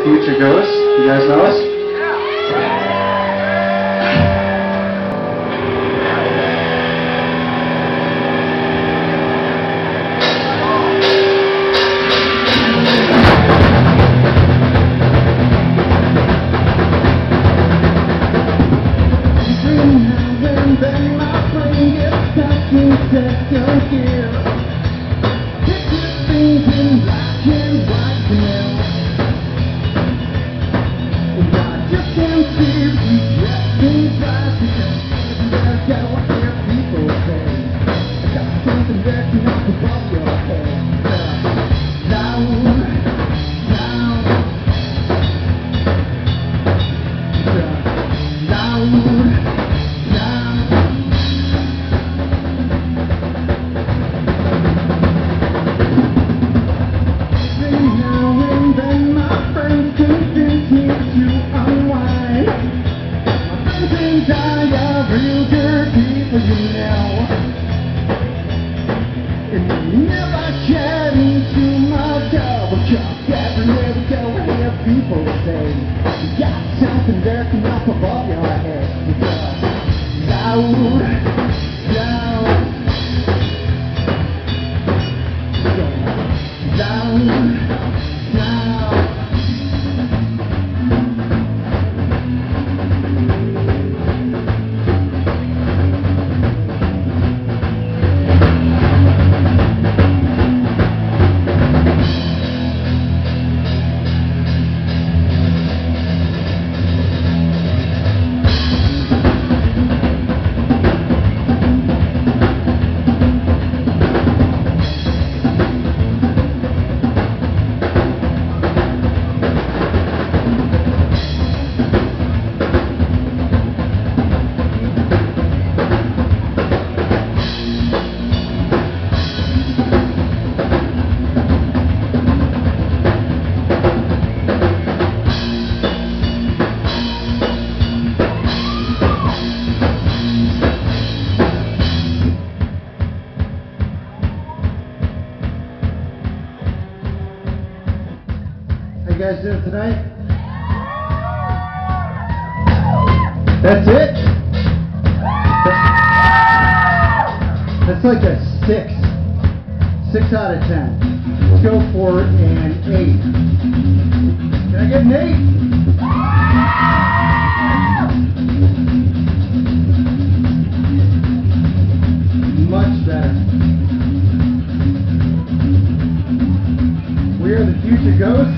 the future goes. You guys know us? People say you got something lurking up above your head. Loud, loud, loud, loud. How you guys doing tonight? That's it? That's like a 6. 6 out of 10. Let's go for an 8. Can I get an 8? Much better. We are the future ghosts.